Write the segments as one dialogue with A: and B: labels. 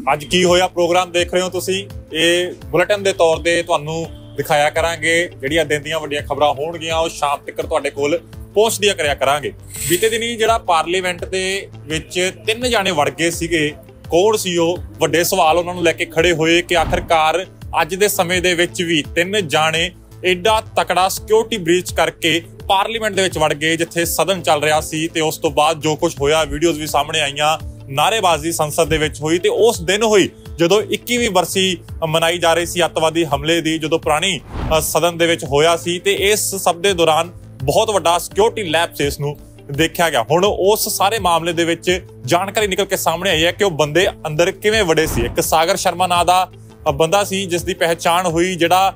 A: ਅੱਜ ਕੀ ਹੋਇਆ ਪ੍ਰੋਗਰਾਮ ਦੇਖ ਰਹੇ ਹੋ ਤੁਸੀਂ। ਇਹ ਬੁਲੇਟਿਨ ਦੇ ਤੌਰ ਤੇ ਤੁਹਾਨੂੰ ਦਿਖਾਇਆ ਕਰਾਂਗੇ ਜਿਹੜੀਆਂ ਦਿਨ ਦੀਆਂ ਵੱਡੀਆਂ ਖਬਰਾਂ ਹੋਣਗੀਆਂ ਉਹ ਸ਼ਾਮ ਤੱਕ ਤੁਹਾਡੇ ਕੋਲ ਪਹੁੰਚਦੀਆਂ ਕਰਿਆ ਕਰਾਂਗੇ। ਬੀਤੇ ਦਿਨੀ ਜਿਹੜਾ ਪਾਰਲੀਮੈਂਟ ਦੇ ਵਿੱਚ 3 ਜਾਣੇ ਵੜ ਗਏ ਸੀਗੇ, ਕੌਣ ਸੀ ਉਹ? ਵੱਡੇ ਸਵਾਲ ਉਹਨਾਂ ਨੂੰ ਲੈ ਕੇ ਖੜੇ ਹੋਏ ਕਿ ਆਖਰਕਾਰ ਅੱਜ ਦੇ ਸਮੇਂ ਦੇ ਵਿੱਚ ਵੀ 3 ਜਾਣੇ ਐਡਾ ਤਕੜਾ ਸਿਕਿਉਰਿਟੀ ਬ੍ਰੀਚ ਕਰਕੇ ਪਾਰਲੀਮੈਂਟ ਦੇ ਵਿੱਚ ਵੜ ਗਏ ਜਿੱਥੇ ਸਦਨ ਚੱਲ ਰਿਹਾ ਸੀ। ਤੇ ਉਸ ਤੋਂ ਬਾਅਦ ਜੋ ਕੁਝ ਹੋਇਆ ਵੀਡੀਓਜ਼ ਵੀ ਸਾਹਮਣੇ ਆਈਆਂ, ਨਾਅਰੇਬਾਜ਼ੀ ਸੰਸਦ ਦੇ ਵਿੱਚ ਹੋਈ ਤੇ ਉਸ ਦਿਨ ਹੋਈ ਜਦੋਂ 21ਵੀਂ ਬਰਸੀ ਮਨਾਈ ਜਾ ਰਹੀ ਸੀ ਅੱਤਵਾਦੀ ਹਮਲੇ ਦੀ, ਜਦੋਂ ਪੁਰਾਣੀ ਸਦਨ ਦੇ ਵਿੱਚ ਹੋਇਆ ਸੀ। ਤੇ ਇਸ ਸਭ ਦੇ ਦੌਰਾਨ ਬਹੁਤ ਵੱਡਾ ਸਿਕਿਉਰਿਟੀ ਲੈਪਸ ਇਸ ਨੂੰ ਦੇਖਿਆ ਗਿਆ। ਹੁਣ ਉਸ ਸਾਰੇ ਮਾਮਲੇ ਦੇ ਵਿੱਚ ਜਾਣਕਾਰੀ ਨਿਕਲ ਕੇ ਸਾਹਮਣੇ ਆਈ ਹੈ ਕਿ ਉਹ ਬੰਦੇ ਅੰਦਰ ਕਿਵੇਂ ਵੜੇ ਸੀ। ਇੱਕ ਸਾਗਰ ਸ਼ਰਮਾ ਨਾਂ ਦਾ ਬੰਦਾ ਸੀ ਜਿਸ ਦੀ ਪਹਿਚਾਣ ਹੋਈ, ਜਿਹੜਾ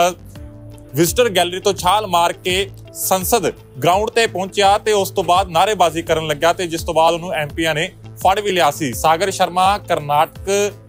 A: ਵਿਜ਼ਟਰ ਗੈਲਰੀ ਤੋਂ ਛਾਲ ਮਾਰ ਕੇ ਸੰਸਦ ਗਰਾਊਂਡ ਤੇ ਪਹੁੰਚਿਆ ਤੇ ਉਸ ਤੋਂ ਬਾਅਦ ਨਾਅਰੇਬਾਜ਼ੀ ਕਰਨ ਲੱਗਾ ਤੇ ਜਿਸ ਤੋਂ ਬਾਅਦ ਉਹਨੂੰ ਐਮਪੀਆਂ ਨੇ ਫੜ ਵੀ ਲਿਆ ਸੀ। ਸਾਗਰ ਸ਼ਰਮਾ ਕਰਨਾਟਕ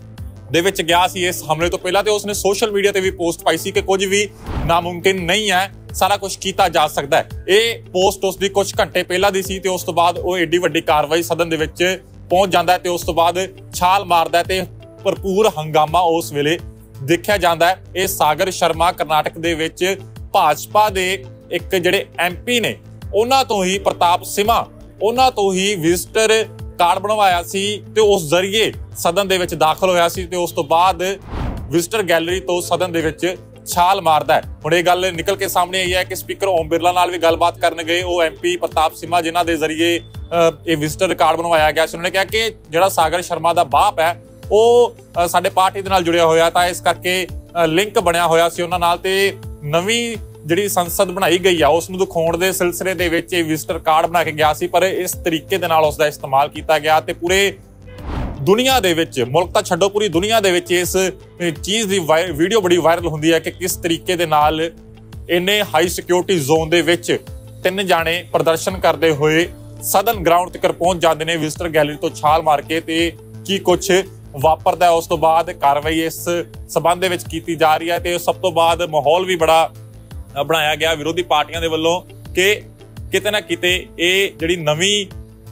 A: ਦੇ ਵਿੱਚ ਗਿਆ ਸੀ ਇਸ ਹਮਲੇ ਤੋਂ ਪਹਿਲਾਂ ਤੇ ਉਸਨੇ ਸੋਸ਼ਲ ਮੀਡੀਆ ਤੇ ਵੀ ਪੋਸਟ ਪਾਈ ਸੀ ਕਿ ਕੁਝ ਵੀ ਨਾਮੁਮਕਿਨ ਨਹੀਂ ਹੈ, ਸਾਰਾ ਕੁਝ ਕੀਤਾ ਜਾ ਸਕਦਾ ਹੈ। ਇਹ ਪੋਸਟ ਉਸ ਦੀ ਕੁਝ ਘੰਟੇ ਪਹਿਲਾਂ ਦੀ ਸੀ ਤੇ ਉਸ ਤੋਂ ਬਾਅਦ ਉਹ ਏਡੀ ਵੱਡੀ ਕਾਰਵਾਈ ਸਦਨ ਦੇ ਵਿੱਚ ਪਹੁੰਚ ਜਾਂਦਾ ਹੈ ਤੇ ਉਸ ਤੋਂ ਬਾਅਦ ਛਾਲ ਮਾਰਦਾ ਤੇ ਭਰਪੂਰ ਹੰਗਾਮਾ ਉਸ ਵੇਲੇ ਦੇਖਿਆ ਜਾਂਦਾ ਹੈ। ਇਹ ਸਾਗਰ ਸ਼ਰਮਾ ਕਰਨਾਟਕ ਦੇ ਵਿੱਚ ਭਾਜਪਾ ਦੇ ਇੱਕ ਜਿਹੜੇ ਐਮਪੀ ਨੇ ਉਹਨਾਂ ਤੋਂ ਹੀ, ਪ੍ਰਤਾਪ ਸਿਮਾ, ਉਹਨਾਂ ਤੋਂ ਹੀ ਵਿਜ਼ਟਰ ਕਾਰਡ ਬਣਵਾਇਆ ਸੀ ਤੇ ਉਸ ਜ਼ਰੀਏ ਸਦਨ ਦੇ ਵਿੱਚ ਦਾਖਲ ਹੋਇਆ ਸੀ ਤੇ ਉਸ ਤੋਂ ਬਾਅਦ ਵਿਜ਼ਟਰ ਗੈਲਰੀ ਤੋਂ ਸਦਨ ਦੇ ਵਿੱਚ ਛਾਲ ਮਾਰਦਾ ਹੈ। ਹੁਣ ਇਹ ਗੱਲ ਨਿਕਲ ਕੇ ਸਾਹਮਣੇ ਆਈ ਹੈ ਕਿ ਸਪੀਕਰ ਓਮ ਬਿਰਲਾ ਨਾਲ ਵੀ ਗੱਲਬਾਤ ਕਰਨ ਗਏ ਉਹ ਐਮਪੀ ਪ੍ਰਤਾਪ ਸਿਮਾ, ਜਿਨ੍ਹਾਂ ਦੇ ਜ਼ਰੀਏ ਇਹ ਵਿਜ਼ਟਰ ਕਾਰਡ ਬਣਵਾਇਆ ਗਿਆ ਸੀ। ਉਹਨਾਂ ਨੇ ਕਿਹਾ ਕਿ ਜਿਹੜਾ ਸਾਗਰ ਸ਼ਰਮਾ ਦਾ ਬਾਪ ਹੈ ਉਹ ਸਾਡੇ ਪਾਰਟੀ ਦੇ ਨਾਲ ਜੁੜਿਆ ਹੋਇਆ ਤਾਂ ਇਸ ਕਰਕੇ ਲਿੰਕ ਬਣਿਆ ਹੋਇਆ ਸੀ ਉਹਨਾਂ ਨਾਲ ਤੇ ਨਵੀਂ ਜਿਹੜੀ ਸੰਸਦ ਬਣਾਈ ਗਈ ਆ ਉਸ ਨੂੰ ਦਿਖਾਉਣ ਦੇ ਸਿਲਸਿਲੇ ਦੇ ਵਿੱਚ ਇਹ ਵਿਜ਼ਟਰ ਕਾਰਡ ਬਣਾ ਕੇ ਗਿਆ ਸੀ, ਪਰ ਇਸ ਤਰੀਕੇ ਦੇ ਨਾਲ ਉਸ ਦਾ ਇਸਤੇਮਾਲ ਕੀਤਾ ਗਿਆ ਤੇ ਪੂਰੇ ਦੁਨੀਆ ਦੇ ਵਿੱਚ, ਮੁਲਕ ਤਾਂ ਛੱਡੋ ਪੂਰੀ ਦੁਨੀਆ ਦੇ ਵਿੱਚ ਇਸ ਚੀਜ਼ ਦੀ ਵੀਡੀਓ ਬੜੀ ਵਾਇਰਲ ਹੁੰਦੀ ਹੈ ਕਿ ਕਿਸ ਤਰੀਕੇ ਦੇ ਨਾਲ ਇੰਨੇ ਹਾਈ ਸਿਕਿਉਰਿਟੀ ਜ਼ੋਨ ਦੇ ਵਿੱਚ 3 ਜਾਣੇ ਪ੍ਰਦਰਸ਼ਨ ਕਰਦੇ ਹੋਏ ਸਦਨ ਗਰਾਊਂਡ ਤੱਕ ਪਹੁੰਚ ਜਾਂਦੇ ਨੇ ਵਿਜ਼ਟਰ ਗੈਲਰੀ ਤੋਂ ਛਾਲ ਮਾਰ ਕੇ ਤੇ ਕੀ ਕੁਝ ਵਾਪਰਦਾ। ਉਸ ਤੋਂ ਬਾਅਦ ਕਾਰਵਾਈ ਇਸ ਸਬੰਧ ਦੇ ਵਿੱਚ ਕੀਤੀ ਜਾ ਰਹੀ ਹੈ ਤੇ ਸਭ ਤੋਂ ਬਾਅਦ ਮਾਹੌਲ ਵੀ ਬੜਾ ਬਣਾਇਆ ਗਿਆ ਵਿਰੋਧੀ ਪਾਰਟੀਆਂ ਦੇ ਵੱਲੋਂ ਕਿ ਕਿਤੇ ਨਾ ਕਿਤੇ ਇਹ ਜਿਹੜੀ ਨਵੀਂ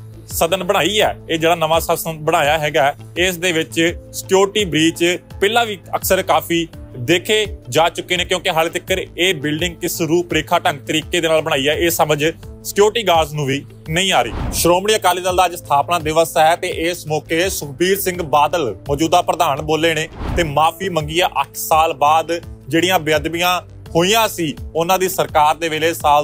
A: ਸਦਨ ਬਣਾਈ ਹੈ, ਇਹ ਜਿਹੜਾ ਨਵਾਂ ਸਦਨ ਬਣਾਇਆ ਹੈਗਾ, ਇਸ ਦੇ ਵਿੱਚ ਸਿਕਿਉਰਿਟੀ ਬ੍ਰੀਚ ਪਹਿਲਾਂ ਵੀ ਅਕਸਰ ਕਾਫੀ ਦੇਖੇ ਜਾ ਚੁੱਕੇ ਨੇ ਕਿਉਂਕਿ ਹਾਲੇ ਤੱਕ ਇਹ ਬਿਲਡਿੰਗ ਕਿਸ ਰੂਪ ਰੇਖਾ ਢੰਗ ਤਰੀਕੇ ਦੇ ਨਾਲ ਬਣਾਈ ਹੈ ਇਹ ਸਮਝ ਸਿਕਿਉਰਿਟੀ ਗਾਰਡਸ ਨੂੰ ਵੀ ਨਹੀਂ ਆ ਰਹੀ। ਸ਼੍ਰੋਮਣੀ ਅਕਾਲੀ ਦਲ ਦਾ ਅੱਜ ਸਥਾਪਨਾ ਦਿਵਸ ਹੈ ਤੇ ਇਸ ਮੌਕੇ ਸੁਖਬੀਰ ਸਿੰਘ ਬਾਦਲ ਮੌਜੂਦਾ ਪ੍ਰਧਾਨ ਬੋਲੇ ਨੇ ਤੇ ਮਾਫੀ ਮੰਗੀ ਹੈ 8 ਸਾਲ ਬਾਅਦ ਜਿਹੜੀਆਂ ਬੇਅਦਬੀਆਂ ਹੋਈਆਂ ਸੀ ਉਹਨਾਂ ਦੀ ਸਰਕਾਰ ਦੇ ਵੇਲੇ ਸਾਲ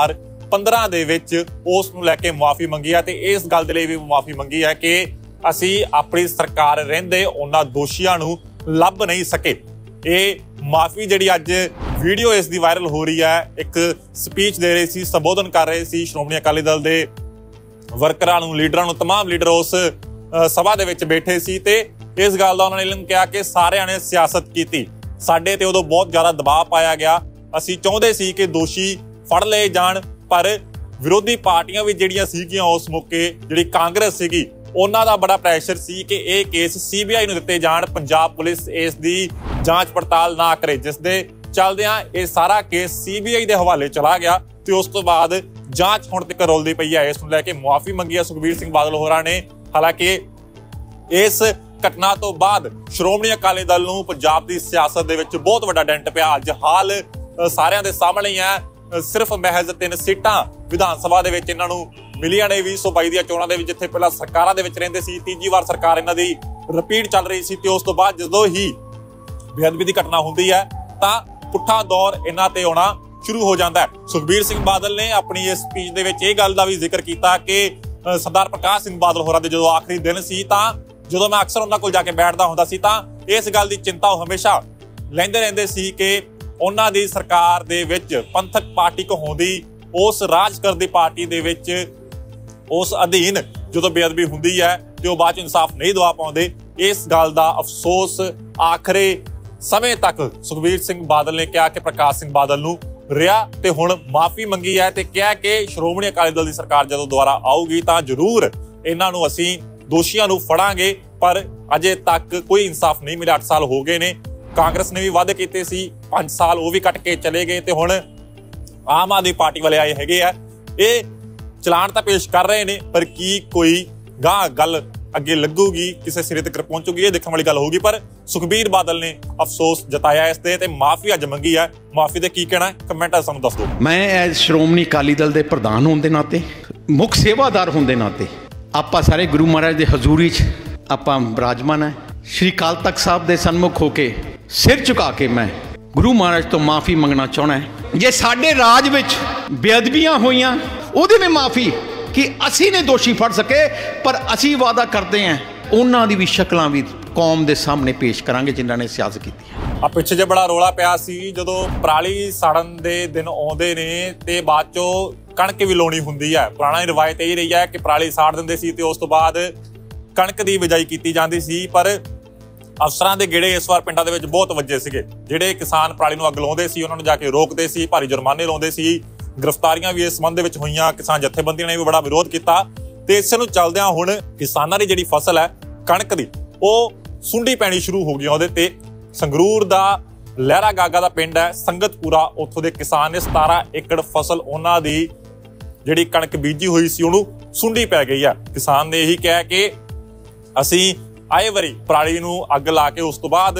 A: 2015 ਦੇ ਵਿੱਚ ਉਸ ਨੂੰ ਲੈ ਕੇ ਮਾਫੀ ਮੰਗੀ ਹੈ ਤੇ ਇਸ ਗੱਲ ਦੇ ਲਈ ਵੀ ਮਾਫੀ ਮੰਗੀ ਹੈ ਕਿ ਅਸੀਂ ਆਪਣੀ ਸਰਕਾਰ ਰਹਿੰਦੇ ਉਹਨਾਂ ਦੋਸ਼ੀਆਂ ਨੂੰ ਲੱਭ ਨਹੀਂ ਸਕੇ। ਇਹ ਮਾਫੀ ਜਿਹੜੀ ਅੱਜ ਵੀਡੀਓ ਇਸ ਦੀ ਵਾਇਰਲ ਹੋ ਰਹੀ ਹੈ, ਇੱਕ ਸਪੀਚ ਦੇ ਰਹੇ ਸੀ, ਸੰਬੋਧਨ ਕਰ ਰਹੇ ਸੀ ਸ਼੍ਰੋਮਣੀ ਅਕਾਲੀ ਦਲ ਦੇ ਵਰਕਰਾਂ ਨੂੰ, ਲੀਡਰਾਂ ਨੂੰ, तमाम ਲੀਡਰ ਉਸ ਸਭਾ ਦੇ ਵਿੱਚ ਬੈਠੇ ਸੀ ਤੇ ਇਸ ਗੱਲ ਦਾ ਉਹਨਾਂ ਨੇ ਕਿਹਾ ਕਿ ਸਾਰਿਆਂ ਨੇ ਸਿਆਸਤ ਕੀਤੀ, ਸਾਡੇ ਤੇ ਉਦੋਂ ਬਹੁਤ ਜ਼ਿਆਦਾ ਦਬਾਅ ਪਾਇਆ ਗਿਆ, ਅਸੀਂ ਚਾਹੁੰਦੇ ਸੀ ਕਿ ਦੋਸ਼ੀ ਫੜ ਲਏ ਜਾਣ ਪਰ ਵਿਰੋਧੀ ਪਾਰਟੀਆਂ ਵੀ ਜਿਹੜੀਆਂ ਸੀਗੀਆਂ ਉਸ ਮੌਕੇ, ਜਿਹੜੀ ਕਾਂਗਰਸ ਸੀਗੀ, ਉਹਨਾਂ ਦਾ ਬੜਾ ਪ੍ਰੈਸ਼ਰ ਸੀ ਕਿ ਇਹ ਕੇਸ ਸੀਬੀਆਈ ਨੂੰ ਦਿੱਤੇ ਜਾਣ, ਪੰਜਾਬ ਪੁਲਿਸ ਇਸ ਦੀ ਜਾਂਚ ਪੜਤਾਲ ਨਾ ਕਰੇ, ਜਿਸ ਦੇ ਚੱਲਦਿਆਂ ਇਹ ਸਾਰਾ ਕੇਸ ਸੀਬੀਆਈ ਦੇ ਹਵਾਲੇ ਚਲਾ ਗਿਆ ਤੇ ਉਸ ਤੋਂ ਬਾਅਦ ਜਾਂਚ ਹੁਣ ਤੱਕ ਰੁਲਦੀ ਪਈ ਹੈ। ਇਸ ਨੂੰ ਲੈ ਕੇ ਮੁਆਫੀ ਮੰਗੀ ਹੈ ਸੁਖਬੀਰ ਸਿੰਘ ਬਾਦਲ ਹੋਰਾਂ ਨੇ। ਹਾਲਾਂਕਿ ਇਸ ਘਟਨਾ ਤੋਂ ਬਾਅਦ ਸ਼੍ਰੋਮਣੀ ਅਕਾਲੀ ਦਲ ਨੂੰ ਪੰਜਾਬ ਦੀ ਸਿਆਸਤ ਦੇ ਵਿੱਚ ਬਹੁਤ ਵੱਡਾ ਡੈਂਟ ਪਿਆ। ਅੱਜ ਹਾਲ ਸਾਰਿਆਂ ਦੇ ਸਾਹਮਣੇ ਹੀ ਹੈ, ਸਿਰਫ ਮਹਿਜ਼ 3 ਸੀਟਾਂ ਵਿਧਾਨ ਸਭਾ ਦੇ ਵਿੱਚ ਇਹਨਾਂ ਨੂੰ ਮਿਲੀਆਂ ਨੇ 2022 ਦੀਆਂ ਚੋਣਾਂ ਦੇ ਵਿੱਚ, ਜਿੱਥੇ ਪਹਿਲਾਂ ਸਰਕਾਰਾਂ ਦੇ ਵਿੱਚ ਰਹਿੰਦੇ ਸੀ, ਤੀਜੀ ਵਾਰ ਸਰਕਾਰ ਇਹਨਾਂ ਦੀ ਰਿਪੀਟ ਚੱਲ ਰਹੀ ਸੀ ਤੇ ਉਸ ਤੋਂ ਬਾਅਦ ਜਦੋਂ ਹੀ ਬੇਅਦਬੀ ਦੀ ਘਟਨਾ ਹੁੰਦੀ ਹੈ ਤਾਂ ਪੁੱਠਾ ਦੌਰ ਇਹਨਾਂ ਤੇ ਆਉਣਾ ਸ਼ੁਰੂ ਹੋ ਜਾਂਦਾ ਹੈ। ਸੁਖਬੀਰ ਸਿੰਘ ਬਾਦਲ ਨੇ ਆਪਣੀ ਇਸ ਸਪੀਚ ਦੇ ਵਿੱਚ ਇਹ ਗੱਲ ਦਾ ਵੀ ਜ਼ਿਕਰ ਕੀਤਾ ਕਿ ਸਰਦਾਰ ਪ੍ਰਕਾਸ਼ ਸਿੰਘ ਬਾਦਲ ਹੋਰਾਂ ਦੇ ਜਦੋਂ ਆਖਰੀ ਦਿਨ ਸੀ ਤਾਂ ਜਦੋਂ ਮੈਂ ਅਕਸਰ ਉਹਨਾਂ ਕੋਲ ਜਾ ਕੇ ਬੈਠਦਾ ਹੁੰਦਾ ਸੀ ਤਾਂ ਇਸ ਗੱਲ ਦੀ ਚਿੰਤਾ ਉਹ ਹਮੇਸ਼ਾ ਲੈਂਦੇ ਰਹਿੰਦੇ ਸੀ ਕਿ ਉਹਨਾਂ ਦੀ ਸਰਕਾਰ ਦੇ ਵਿੱਚ ਪੰਥਕ ਪਾਰਟੀ ਕਹਾਉਂਦੀ, ਉਸ ਰਾਜ ਕਰਦੀ ਪਾਰਟੀ ਦੇ ਵਿੱਚ ਉਸ ਅਧੀਨ ਜਦੋਂ ਬੇਅਦਬੀ ਹੁੰਦੀ ਹੈ ਤੇ ਉਹ ਬਾਅਦ ਚ ਇਨਸਾਫ ਨਹੀਂ ਦਵਾ ਪਾਉਂਦੇ। ਇਸ ਗੱਲ ਦਾ ਅਫਸੋਸ ਆਖਰੇ ਸਮੇਂ ਤੱਕ ਸੁਖਬੀਰ ਸਿੰਘ ਬਾਦਲ ਨੇ ਕਿਹਾ ਕਿ ਪ੍ਰਕਾਸ਼ ਸਿੰਘ ਬਾਦਲ ਨੂੰ ਰਿਹਾ ਤੇ ਹੁਣ ਮਾਫੀ ਮੰਗੀ ਹੈ ਤੇ ਕਿਹਾ ਕਿ ਸ਼੍ਰੋਮਣੀ ਅਕਾਲੀ ਦਲ ਦੀ ਸਰਕਾਰ ਜਦੋਂ ਦੁਬਾਰਾ ਆਊਗੀ ਤਾਂ ਜ਼ਰੂਰ ਇਹਨਾਂ ਨੂੰ ਅਸੀਂ ਦੋਸ਼ੀਆਂ ਨੂੰ ਫੜਾਂਗੇ, ਪਰ ਅਜੇ ਤੱਕ ਕੋਈ ਇਨਸਾਫ ਨਹੀਂ ਮਿਲਿਆ। 8 ਸਾਲ ਹੋ ਗਏ ਨੇ, ਕਾਂਗਰਸ ਨੇ ਵੀ ਵਾਅਦੇ ਕੀਤੇ ਸੀ 5 ਸਾਲ, ਉਹ ਵੀ ਕੱਟ ਕੇ ਚਲੇ ਗਏ ਤੇ ਹੁਣ ਆਮ ਆਦਮੀ ਪਾਰਟੀ ਵਾਲੇ ਆਏ ਹੈਗੇ ਆ, ਇਹ ਚਲਾਨ ਤਾਂ ਪੇਸ਼ ਕਰ ਰਹੇ ਨੇ ਪਰ ਕੀ ਕੋਈ ਗਾਂ ਗੱਲ ਅੱਗੇ ਲੱਗੂਗੀ, ਕਿਸੇ ਸਿਰੇ ਤੱਕ ਪਹੁੰਚੂਗੀ, ਇਹ ਦੇਖਣ ਵਾਲੀ ਗੱਲ ਹੋਊਗੀ। ਪਰ ਸੁਖਬੀਰ ਬਾਦਲ ਨੇ ਅਫਸੋਸ ਜਤਾਇਆ ਇਸ ਤੇ ਮਾਫੀ ਅੱਜ ਮੰਗੀ ਹੈ। ਮਾਫੀ ਤੇ ਕੀ ਕਹਿਣਾ ਕਮੈਂਟਾਂ ਸਾਨੂੰ ਦੱਸ ਦਿਓ।
B: ਮੈਂ ਐਜ਼ ਸ਼੍ਰੋਮਣੀ ਅਕਾਲੀ ਦਲ ਦੇ ਪ੍ਰਧਾਨ ਹੋਣ ਦੇ ਨਾਤੇ, ਮੁੱਖ ਸੇਵਾਦਾਰ ਹੋਣ ਦੇ ਨਾਤੇ, ਆਪਾਂ ਸਾਰੇ ਗੁਰੂ ਮਹਾਰਾਜ ਦੇ ਹਜ਼ੂਰੀ 'ਚ ਆਪਾਂ ਬਿਰਾਜਮਾਨ ਹੈ। ਸ਼੍ਰੀ ਅਕਾਲ ਤਖਤ ਸਾਹਿਬ ਦੇ ਸਨਮੁਖ ਹੋ ਕੇ ਸਿਰ ਝੁਕਾ ਕੇ ਮੈਂ ਗੁਰੂ ਮਹਾਰਾਜ ਤੋਂ ਮਾਫੀ ਮੰਗਣਾ ਚਾਹੁੰਦਾ ਹੈ। ਜੇ ਸਾਡੇ ਰਾਜ ਵਿੱਚ ਬੇਅਦਬੀਆਂ ਹੋਈਆਂ ਉਹਦੀ ਵੀ ਮਾਫੀ, ਕਿ ਅਸੀਂ ਨੇ ਦੋਸ਼ੀ ਫੜ ਸਕੇ, ਪਰ ਅਸੀਂ ਵਾਅਦਾ ਕਰਦੇ ਹਾਂ ਉਹਨਾਂ ਦੀ ਵੀ ਸ਼ਕਲਾਂ ਵੀ ਕੌਮ ਦੇ ਸਾਹਮਣੇ ਪੇਸ਼ ਕਰਾਂਗੇ ਜਿਨ੍ਹਾਂ ਨੇ ਸਿਆਸਤ ਕੀਤੀ ਹੈ।
A: ਆ ਪਿੱਛੇ ਜੇ ਬੜਾ ਰੋਲਾ ਪਿਆ ਸੀ ਜਦੋਂ ਪਰਾਲੀ ਸਾੜਨ ਦੇ ਦਿਨ ਆਉਂਦੇ ਨੇ ਤੇ ਬਾਅਦ ਚੋਂ ਕਣਕ ਵੀ ਲਾਉਣੀ ਹੁੰਦੀ ਹੈ। ਪੁਰਾਣੀ ਰਵਾਇਤ ਇਹ ਰਹੀ ਹੈ ਕਿ ਪਰਾਲੀ ਸਾੜ ਦਿੰਦੇ ਸੀ ਤੇ ਉਸ ਤੋਂ ਬਾਅਦ ਕਣਕ ਦੀ ਬਿਜਾਈ ਕੀਤੀ ਜਾਂਦੀ ਸੀ। ਪਰ ਅਫਸਰਾਂ ਦੇ ਗੇੜੇ ਇਸ ਵਾਰ ਪਿੰਡਾਂ ਦੇ ਵਿੱਚ ਬਹੁਤ ਵੱਜੇ ਸੀਗੇ। ਜਿਹੜੇ ਕਿਸਾਨ ਪਰਾਲੀ ਨੂੰ ਅੱਗ ਲਾਉਂਦੇ ਸੀ ਉਹਨਾਂ ਨੂੰ ਜਾ ਕੇ ਰੋਕਦੇ ਸੀ, ਭਾਰੀ ਜੁਰਮਾਨੇ ਲਾਉਂਦੇ ਸੀ। ਗ੍ਰਿਫਤਾਰੀਆਂ ਵੀ ਇਸ ਸੰਬੰਧ ਦੇ ਵਿੱਚ ਹੋਈਆਂ। ਕਿਸਾਨ ਜਥੇਬੰਦੀਆਂ ਨੇ ਵੀ ਬੜਾ ਵਿਰੋਧ ਕੀਤਾ ਤੇ ਇਸ ਨੂੰ ਚੱਲਦਿਆਂ ਹੁਣ ਕਿਸਾਨਾਂ ਦੀ ਜਿਹੜੀ ਫਸਲ ਹੈ ਕਣਕ ਦੀ, ਉਹ ਸੁੰਡੀ ਪੈਣੀ ਸ਼ੁਰੂ ਹੋ ਗਈ ਉਹਦੇ ਤੇ। ਸੰਗਰੂਰ ਦਾ ਲਹਿਰਾ ਗਾਗਾ ਦਾ ਪਿੰਡ ਹੈ ਸੰਗਤਪੁਰਾ, ਉੱਥੋਂ ਦੇ ਕਿਸਾਨ ਨੇ 17 ਏਕੜ ਫਸਲ ਉਹਨਾਂ ਦੀ ਜਿਹੜੀ ਕਣਕ ਬੀਜੀ ਹੋਈ ਸੀ ਉਹਨੂੰ ਸੁੰਡੀ ਪੈ ਗਈ ਹੈ। ਕਿਸਾਨ ਨੇ ਇਹੀ ਕਿਹਾ ਕਿ ਅਸੀਂ ਆਏ ਵਾਰੀ ਪਰਾਲੀ ਨੂੰ ਅੱਗ ਲਾ ਕੇ ਉਸ ਤੋਂ ਬਾਅਦ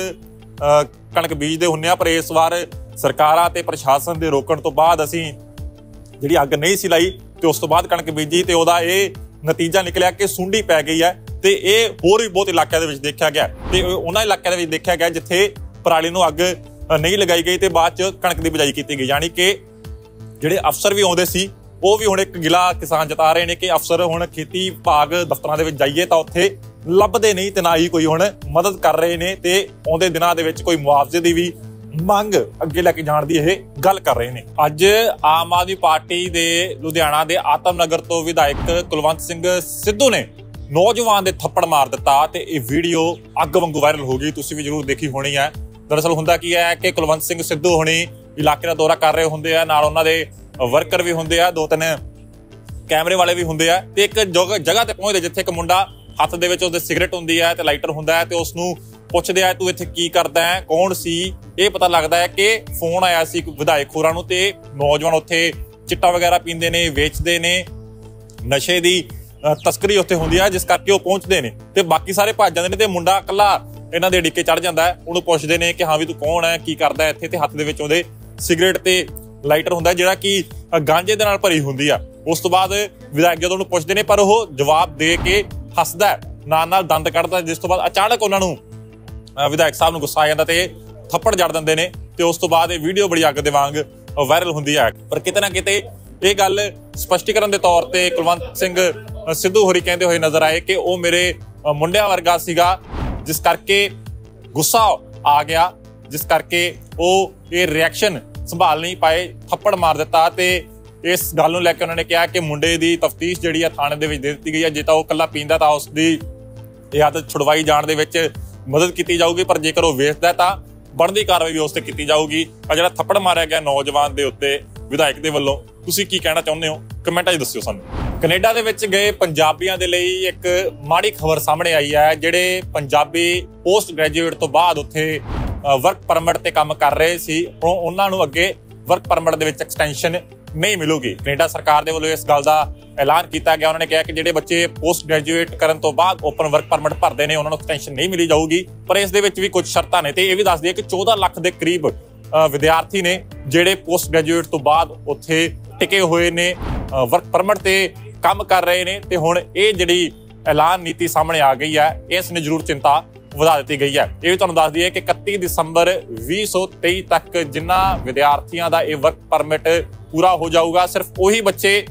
A: ਕਣਕ ਬੀਜਦੇ ਹੁੰਦੇ ਆ, ਪਰ ਇਸ ਵਾਰ ਸਰਕਾਰਾਂ ਤੇ ਪ੍ਰਸ਼ਾਸਨ ਦੇ ਰੋਕਣ ਤੋਂ ਬਾਅਦ ਅਸੀਂ ਜਿਹੜੀ ਅੱਗ ਨਹੀਂ ਸੀ ਲਾਈ ਤੇ ਉਸ ਤੋਂ ਬਾਅਦ ਕਣਕ ਬੀਜੀ ਤੇ ਉਹਦਾ ਇਹ ਨਤੀਜਾ ਨਿਕਲਿਆ ਕਿ ਸੁੰਡੀ ਪੈ ਗਈ ਹੈ। ਤੇ ਇਹ ਹੋਰ ਵੀ ਬਹੁਤ ਇਲਾਕਿਆਂ ਦੇ ਵਿੱਚ ਦੇਖਿਆ ਗਿਆ ਤੇ ਉਹਨਾਂ ਇਲਾਕਿਆਂ ਦੇ ਵਿੱਚ ਦੇਖਿਆ ਗਿਆ ਜਿੱਥੇ ਪਰਾਲੀ ਨੂੰ ਅੱਗ ਨਹੀਂ ਲਗਾਈ ਗਈ ਤੇ ਬਾਅਦ ਚ ਕਣਕ ਦੀ ਬਿਜਾਈ ਕੀਤੀ ਗਈ। ਯਾਨੀ ਕਿ ਜਿਹੜੇ ਅਫਸਰ ਵੀ ਆਉਂਦੇ ਸੀ ਉਹ ਵੀ ਹੁਣ ਇੱਕ ਗਿਲਾ ਕਿਸਾਨ ਜਤਾ ਰਹੇ ਨੇ ਕਿ ਅਫਸਰ ਹੁਣ ਖੇਤੀ ਵਿਭਾਗ ਦਫ਼ਤਰਾਂ ਦੇ ਵਿੱਚ ਜਾਈਏ ਤਾਂ ਉੱਥੇ ਲੱਭਦੇ ਨਹੀਂ ਤੇ ਨਾ ਹੀ ਕੋਈ ਹੁਣ ਮਦਦ ਕਰ ਰਹੇ ਨੇ ਤੇ ਆਉਂਦੇ ਦਿਨਾਂ ਦੇ ਵਿੱਚ ਕੋਈ ਮੁਆਵਜ਼ੇ ਦੀ ਵੀ ਮੰਗ ਅੱਗੇ ਲੈ ਕੇ ਜਾਣ ਦੀ ਇਹ ਗੱਲ ਕਰ ਰਹੇ ਨੇ। ਅੱਜ ਆਮ ਆਦਮੀ ਪਾਰਟੀ ਦੇ ਲੁਧਿਆਣਾ ਦੇ ਆਤਮ ਨਗਰ ਤੋਂ ਵਿਧਾਇਕ ਕੁਲਵੰਤ ਸਿੰਘ ਸਿੱਧੂ ਨੇ ਨੌਜਵਾਨ ਦੇ ਥੱਪੜ ਮਾਰ ਦਿੱਤਾ ਤੇ ਇਹ ਵੀਡੀਓ ਅੱਗ ਵਾਂਗੂ ਵਾਇਰਲ ਹੋ ਗਈ। ਤੁਸੀਂ ਵੀ ਜ਼ਰੂਰ ਦੇਖੀ ਹੋਣੀ ਹੈ। ਦਰਅਸਲ ਹੁੰਦਾ ਕੀ ਹੈ ਕਿ ਕੁਲਵੰਤ ਸਿੰਘ ਸਿੱਧੂ ਹੁਣੀ ਇਲਾਕੇ ਦਾ ਦੌਰਾ ਕਰ ਰਹੇ ਹੁੰਦੇ ਆ, ਨਾਲ ਉਹਨਾਂ ਦੇ ਵਰਕਰ ਵੀ ਹੁੰਦੇ ਆ, 2-3 ਕੈਮਰੇ ਵਾਲੇ ਵੀ ਹੁੰਦੇ ਆ ਤੇ ਇੱਕ ਜਗ੍ਹਾ ਤੇ ਪਹੁੰਚਦੇ ਜਿੱਥੇ ਇੱਕ ਮੁੰਡਾ ਹੱਥ ਦੇ ਵਿੱਚ ਉਹਦੇ ਸਿਗਰਟ ਹੁੰਦੀ ਹੈ ਤੇ ਲਾਈਟਰ ਹੁੰਦਾ ਹੈ ਤੇ ਉਸ ਨੂੰ ਪੁੱਛਦੇ ਆ ਤੂੰ ਇੱਥੇ ਕੀ ਕਰਦਾ ਹੈ, ਕੌਣ ਸੀ। ਇਹ ਪਤਾ ਲੱਗਦਾ ਹੈ ਕਿ ਫੋਨ ਆਇਆ ਸੀ ਵਿਧਾਇਕ ਹੋਰਾਂ ਨੂੰ ਤੇ ਨੌਜਵਾਨ ਉੱਥੇ ਚਿੱਟਾ ਵਗੈਰਾ ਪੀਂਦੇ ਨੇ, ਵੇਚਦੇ ਨੇ, ਨਸ਼ੇ ਦੀ ਤਸਕਰੀ ਉੱਥੇ ਹੁੰਦੀ ਹੈ, ਜਿਸ ਕਰਕੇ ਉਹ ਪਹੁੰਚਦੇ ਨੇ ਤੇ ਬਾਕੀ ਸਾਰੇ ਭੱਜ ਜਾਂਦੇ ਨੇ ਤੇ ਮੁੰਡਾ ਇਕੱਲਾ ਇਹਨਾਂ ਦੇ ਡਿੱਕੇ ਚੜ ਜਾਂਦਾ ਹੈ। ਉਹਨੂੰ ਪੁੱਛਦੇ ਨੇ ਕਿ ਹਾਂ ਵੀ ਤੂੰ ਕੌਣ ਹੈ, ਕੀ ਕਰਦਾ ਇੱਥੇ, ਤੇ ਹੱਥ ਦੇ ਵਿੱਚ ਉਹਦੇ ਸਿਗਰਟ ਤੇ ਲਾਈਟਰ ਹੁੰਦਾ ਜਿਹੜਾ ਕਿ ਗਾਂਜੇ ਦੇ ਨਾਲ ਭਰੀ ਹੁੰਦੀ ਆ। ਉਸ ਤੋਂ ਬਾਅਦ ਵਿਧਾਇਕ ਜਦੋਂ ਉਹਨੂੰ ਪੁੱਛਦੇ ਨੇ ਪਰ ਉਹ ਜਵਾਬ ਦੇ ਕੇ ਹੱਸਦਾ, ਨਾਲ ਦੰਦ ਕੱਢਦਾ, ਜਿਸ ਤੋਂ ਬਾਅਦ ਅਚਾਨਕ ਉਹਨਾਂ ਨੂੰ ਵਿਧਾਇਕ ਸਾਹਿਬ ਨੂੰ ਗੁੱਸਾ ਆ ਜਾਂਦਾ ਤੇ ਥੱਪੜ ਜੜ ਦਿੰਦੇ ਨੇ ਤੇ ਉਸ ਤੋਂ ਬਾਅਦ ਇਹ ਵੀਡੀਓ ਬੜੀ ਅੱਗ ਦੇ ਵਾਂਗ ਵਾਇਰਲ ਹੁੰਦੀ ਹੈ। ਪਰ ਕਿਤੇ ਨਾ ਕਿਤੇ ਇਹ ਗੱਲ ਸਪਸ਼ਟੀਕਰਨ ਦੇ ਤੌਰ ਤੇ ਕੁਲਵੰਤ ਸਿੰਘ ਸਿੱਧੂ ਹੋਰੀ ਕਹਿੰਦੇ ਹੋਏ ਨਜ਼ਰ ਆਏ ਕਿ ਉਹ ਮੇਰੇ ਮੁੰਡਿਆਂ ਵਰਗਾ ਸੀਗਾ, ਜਿਸ ਕਰਕੇ ਗੁੱਸਾ ਆ ਗਿਆ, ਜਿਸ ਕਰਕੇ ਉਹ ਇਹ ਰਿਐਕਸ਼ਨ ਸੰਭਾਲ ਨਹੀਂ ਪਾਏ, ਥੱਪੜ ਮਾਰ ਦਿੱਤਾ। ਤੇ ਇਸ ਗੱਲ ਨੂੰ ਲੈ ਕੇ ਉਹਨਾਂ ਨੇ ਕਿਹਾ ਕਿ ਮੁੰਡੇ ਦੀ ਤਫਤੀਸ਼ ਜਿਹੜੀ ਆ ਥਾਣੇ ਦੇ ਵਿੱਚ ਦੇ ਦਿੱਤੀ ਗਈ ਹੈ। ਜੇ ਤਾਂ ਉਹ ਇਕੱਲਾ ਪੀਂਦਾ ਤਾਂ ਉਸ ਦੀ ਇਹ ਆਦਤ ਛੁਡਵਾਈ ਜਾਣ ਦੇ ਵਿੱਚ ਮਦਦ ਕੀਤੀ ਜਾਊਗੀ, ਪਰ ਜੇਕਰ ਉਹ ਵੇਚਦਾ ਤਾਂ ਬਣਦੀ ਕਾਰਵਾਈ ਵੀ ਉਸ ਤੇ ਕੀਤੀ ਜਾਊਗੀ। ਆ ਜਿਹੜਾ ਥੱਪੜ ਮਾਰਿਆ ਗਿਆ ਨੌਜਵਾਨ ਦੇ ਉੱਤੇ ਵਿਧਾਇਕ ਦੇ ਵੱਲੋਂ, ਤੁਸੀਂ ਕੀ ਕਹਿਣਾ ਚਾਹੁੰਦੇ ਹੋ ਕਮੈਂਟਾਂ 'ਚ ਦੱਸਿਓ ਸਾਨੂੰ। ਕੈਨੇਡਾ ਦੇ ਵਿੱਚ ਗਏ ਪੰਜਾਬੀਆਂ ਦੇ ਲਈ ਇੱਕ ਮਾੜੀ ਖਬਰ ਸਾਹਮਣੇ ਆਈ ਹੈ। ਜਿਹੜੇ ਪੰਜਾਬੀ ਪੋਸਟ ਗ੍ਰੈਜੂਏਟ ਤੋਂ ਬਾਅਦ ਉੱਥੇ ਵਰਕ ਪਰਮਿਟ ਤੇ ਕੰਮ ਕਰ ਰਹੇ ਸੀ, ਉਹਨਾਂ ਨੂੰ ਅੱਗੇ ਵਰਕ ਪਰਮਿਟ ਦੇ ਵਿੱਚ ਐਕਸਟੈਂਸ਼ਨ ਨਹੀਂ ਮਿਲੂਗੀ। ਕੈਨੇਡਾ ਸਰਕਾਰ ਦੇ ਵੱਲੋਂ ਇਸ ਗੱਲ ਦਾ ਐਲਾਨ ਕੀਤਾ ਗਿਆ। ਉਹਨਾਂ ਨੇ ਕਿਹਾ ਕਿ ਜਿਹੜੇ ਬੱਚੇ ਪੋਸਟ ਗ੍ਰੈਜੂਏਟ ਕਰਨ ਤੋਂ ਬਾਅਦ ਓਪਨ ਵਰਕ ਪਰਮਿਟ ਭਰਦੇ ਨੇ ਉਹਨਾਂ ਨੂੰ ਐਕਸਟੈਂਸ਼ਨ ਨਹੀਂ ਮਿਲੀ ਜਾਊਗੀ, ਪਰ ਇਸ ਦੇ ਵਿੱਚ ਵੀ ਕੁਝ ਸ਼ਰਤਾਂ ਨੇ ਤੇ ਇਹ ਵੀ ਦੱਸ ਦਈਏ ਕਿ 14 ਲੱਖ ਦੇ ਕਰੀਬ ਵਿਦਿਆਰਥੀ ਨੇ ਜਿਹੜੇ ਪੋਸਟ ਗ੍ਰੈਜੂਏਟ ਤੋਂ ਬਾਅਦ ਉੱਥੇ ਟਿਕੇ ਹੋਏ ਨੇ, ਵਰਕ ਪਰਮਿਟ ਤੇ ਕੰਮ ਕਰ ਰਹੇ ਨੇ। ਤੇ ਹੁਣ ਇਹ ਜਿਹੜੀ ਐਲਾਨ ਨੀਤੀ ਸਾਹਮਣੇ ਆ ਗਈ ਹੈ, ਇਸ ਨੇ ਜ਼ਰੂਰ ਚਿੰਤਾ ਵਧਾ ਦਿੱਤੀ ਗਈ ਹੈ। ਇਹ ਵੀ ਤੁਹਾਨੂੰ ਦੱਸ ਦਈਏ ਕਿ 31 ਦਸੰਬਰ 2023 ਤੱਕ ਜਿਨ੍ਹਾਂ ਵਿਦਿਆਰਥੀਆਂ ਦਾ ਇਹ ਵਰਕ ਪਰਮਿਟ ਪੂਰਾ ਹੋ ਜਾਊਗਾ, ਸਿਰਫ ਉਹੀ ਬੱਚੇ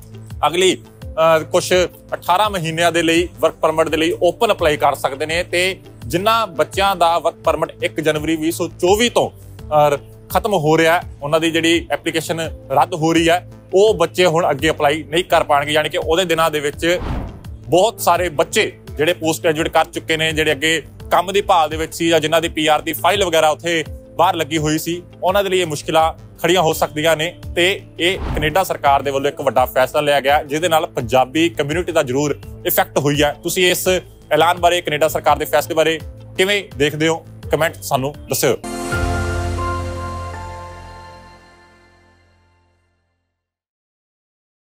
A: ਅਗਲੀ ਕੁਝ 18 ਮਹੀਨਿਆਂ ਦੇ ਲਈ ਵਰਕ ਪਰਮਿਟ ਦੇ ਲਈ ਓਪਨ ਅਪਲਾਈ ਕਰ ਸਕਦੇ ਨੇ। ਤੇ ਜਿਨ੍ਹਾਂ ਬੱਚਿਆਂ ਦਾ ਵਰਕ ਪਰਮਿਟ 1 ਜਨਵਰੀ 2024 ਤੋਂ ਖਤਮ ਹੋ ਰਿਹਾ, ਉਹਨਾਂ ਦੀ ਜਿਹੜੀ ਐਪਲੀਕੇਸ਼ਨ ਰੱਦ ਹੋ ਰਹੀ ਹੈ, ਉਹ ਬੱਚੇ ਹੁਣ ਅੱਗੇ ਅਪਲਾਈ ਨਹੀਂ ਕਰ ਪਾਣਗੇ। ਯਾਨੀ ਕਿ ਉਹਦੇ ਦਿਨਾਂ ਦੇ ਵਿੱਚ ਬਹੁਤ ਸਾਰੇ ਬੱਚੇ ਜਿਹੜੇ ਪੋਸਟ ਗ੍ਰੈਜੂਏਟ ਕਰ ਚੁੱਕੇ ਨੇ, ਜਿਹੜੇ ਅੱਗੇ ਕੰਮ ਦੀ ਭਾਲ ਦੇ ਵਿੱਚ ਸੀ ਜਾਂ ਜਿਨ੍ਹਾਂ ਦੀ PR ਦੀ ਫਾਈਲ ਵਗੈਰਾ ਉੱਥੇ ਬਾਹਰ ਲੱਗੀ ਹੋਈ ਸੀ, ਉਹਨਾਂ ਦੇ ਲਈ ਇਹ ਮੁਸ਼ਕਿਲਾਂ ਖੜੀਆਂ ਹੋ ਸਕਦੀਆਂ ਨੇ। ਤੇ ਇਹ ਕੈਨੇਡਾ ਸਰਕਾਰ ਦੇ ਵੱਲੋਂ ਇੱਕ ਵੱਡਾ ਫੈਸਲਾ ਲਿਆ ਗਿਆ ਜਿਹਦੇ ਨਾਲ ਪੰਜਾਬੀ ਕਮਿਊਨਿਟੀ ਦਾ ਜ਼ਰੂਰ ਇਫੈਕਟ ਹੋਈ ਹੈ। ਤੁਸੀਂ ਇਸ ਐਲਾਨ ਬਾਰੇ, ਕੈਨੇਡਾ ਸਰਕਾਰ ਦੇ ਫੈਸਲੇ ਬਾਰੇ ਕਿਵੇਂ ਦੇਖਦੇ ਹੋ, ਕਮੈਂਟ ਸਾਨੂੰ ਦੱਸਿਓ।